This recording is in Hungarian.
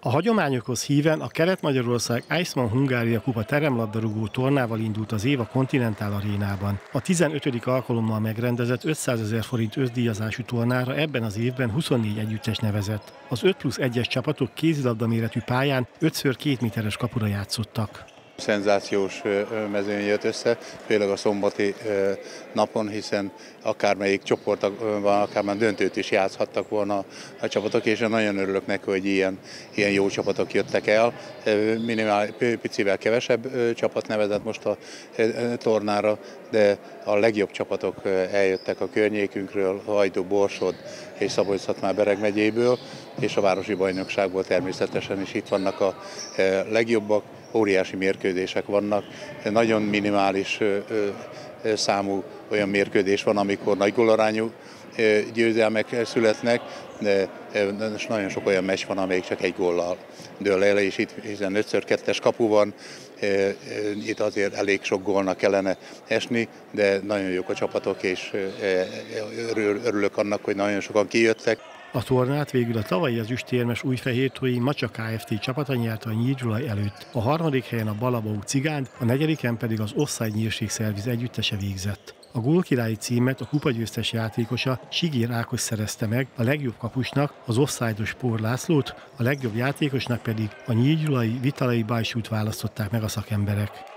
A hagyományokhoz híven a Kelet-Magyarország Eisman Hungária Kupa teremlabdarúgó tornával indult az év a Continental Arénában. A 15. alkalommal megrendezett 500 000 forint összdíjazású tornára ebben az évben 24 együttes nevezett. Az 5+1-es csapatok kézilabda méretű pályán 5x2 méteres kapura játszottak. Szenzációs mezőny jött össze, főleg a szombati napon, hiszen akármelyik csoportban, akár már döntőt is játszhattak volna a csapatok, és nagyon örülök neki, hogy ilyen jó csapatok jöttek el. Picivel kevesebb csapat nevezett most a tornára, de a legjobb csapatok eljöttek a környékünkről, Hajdú, Borsod és Szabolcs-Szatmár-Bereg megyéből, és a városi bajnokságból természetesen is itt vannak a legjobbak. Óriási mérkőzések vannak, nagyon minimális számú olyan mérkőzés van, amikor nagy gólarányú győzelmek születnek, de nagyon sok olyan meccs van, amelyik csak egy góllal dől el, és itt hiszen 5x2-es kapu van, itt azért elég sok gólnak kellene esni, de nagyon jók a csapatok, és örülök annak, hogy nagyon sokan kijöttek. A tornát végül a tavalyi ezüstérmes újfehértói Macsa Kft. Csapata nyerte a Nyír-Gyulai előtt. A harmadik helyen a Balabau Cigánd, a negyediken pedig az Offside Nyírségszerviz együttese végzett. A gólkirályi címet a kupagyőztes játékosa Sigér Ákos szerezte meg, a legjobb kapusnak az offside-os Pór Lászlót, a legjobb játékosnak pedig a nyír-gyulai Vitalai Bajsút választották meg a szakemberek.